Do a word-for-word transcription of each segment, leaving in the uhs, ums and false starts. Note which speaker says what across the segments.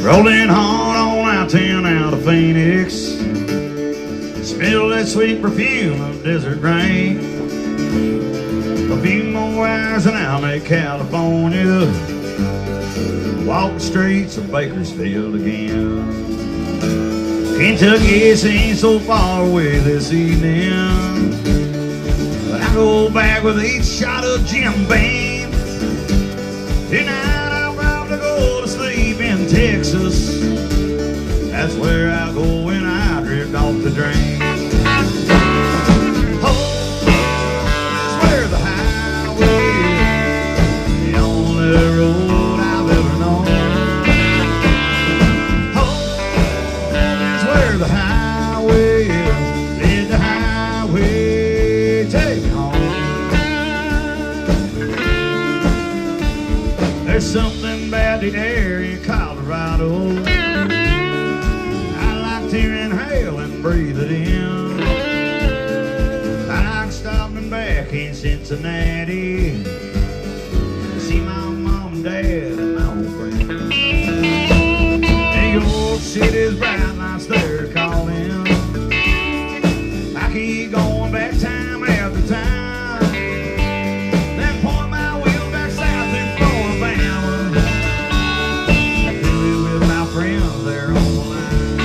Speaker 1: Rolling hard on I ten out of Phoenix. Smell that sweet perfume of desert rain. A few more hours and I'll make California. Walk the streets of Bakersfield again. Kentucky seems so far away this evening, but I go back with each shot of Jim Beam. Tonight I'll probably go to sleep in Texas. That's where I go when I drift off the drain. Oh, that's where the highway is, the only road I've ever known. Oh, that's where the highway is, let the highway take me home. There's something about the air in Colorado. To inhale and breathe it in. Like stopping back in Cincinnati, see my mom and dad and my old friend. New York City's bright lights there calling. I keep going back time after time, then point my wheel back south through Alabama. Do it with my friends there on the line.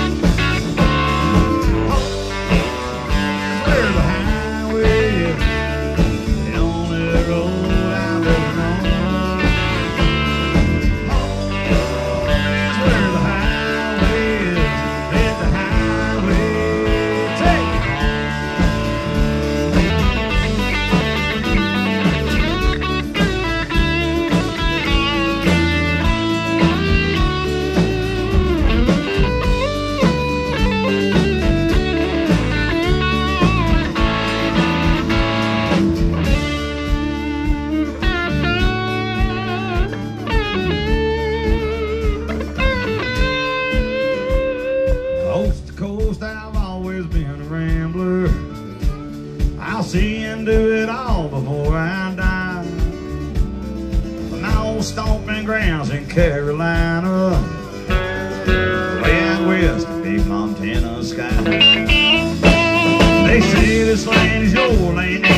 Speaker 1: Coast to coast, I've always been a rambler. I'll see and do it all before I die. But my old stomping grounds in Carolina, way out west of big Montana sky. They say this land is your land.